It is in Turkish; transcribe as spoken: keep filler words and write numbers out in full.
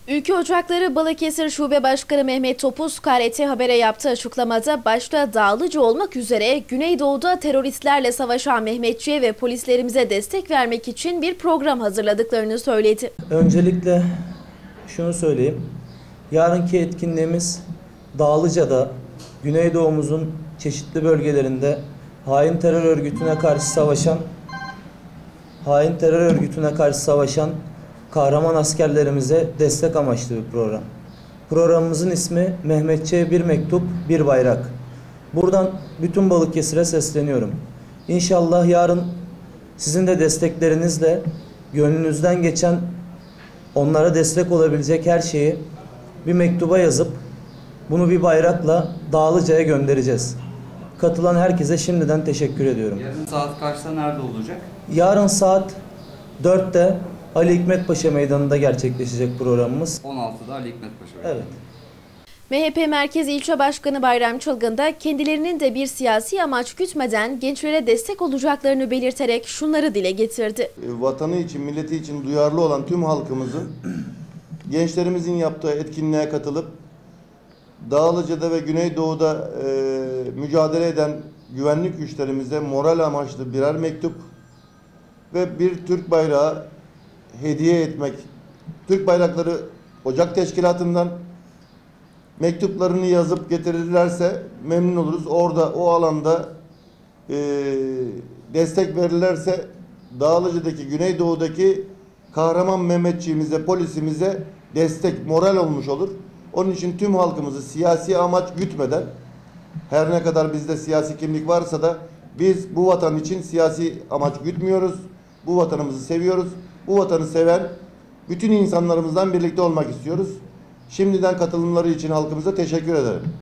Ülke Ocakları Balıkesir Şube Başkanı Mehmet Topuz, K R T Haber'e yaptığı açıklamada başta Dağlıca olmak üzere Güneydoğu'da teröristlerle savaşan Mehmetçiğe ve polislerimize destek vermek için bir program hazırladıklarını söyledi. Öncelikle şunu söyleyeyim. Yarınki etkinliğimiz Dağlıca'da, Güneydoğu'muzun çeşitli bölgelerinde hain terör örgütüne karşı savaşan, hain terör örgütüne karşı savaşan kahraman askerlerimize destek amaçlı bir program. Programımızın ismi Mehmetçiğe bir mektup, bir bayrak. Buradan bütün Balıkesir'e sesleniyorum. İnşallah yarın sizin de desteklerinizle gönlünüzden geçen, onlara destek olabilecek her şeyi bir mektuba yazıp bunu bir bayrakla Dağlıca'ya göndereceğiz. Katılan herkese şimdiden teşekkür ediyorum. Yarın saat kaçta nerede olacak? Yarın saat dörtte Ali Hikmet Paşa Meydanı'nda gerçekleşecek programımız. on altıda Ali Hikmet Paşa Meydanı. Evet. M H P Merkez İlçe Başkanı Bayram Çılgın da kendilerinin de bir siyasi amaç gütmeden gençlere destek olacaklarını belirterek şunları dile getirdi. Vatanı için, milleti için duyarlı olan tüm halkımızın gençlerimizin yaptığı etkinliğe katılıp Dağlıca'da ve Güneydoğu'da e, mücadele eden güvenlik güçlerimize moral amaçlı birer mektup ve bir Türk bayrağı hediye etmek. Türk Bayrakları Ocak Teşkilatı'ndan mektuplarını yazıp getirirlerse memnun oluruz. Orada o alanda e, destek verirlerse Dağlıca'daki, Güneydoğu'daki kahraman Mehmetçiğimize, polisimize destek, moral olmuş olur. Onun için tüm halkımızı siyasi amaç gütmeden, her ne kadar bizde siyasi kimlik varsa da biz bu vatan için siyasi amaç gütmüyoruz. Bu vatanımızı seviyoruz. Bu vatanı seven bütün insanlarımızdan birlikte olmak istiyoruz. Şimdiden katılımları için halkımıza teşekkür ederim.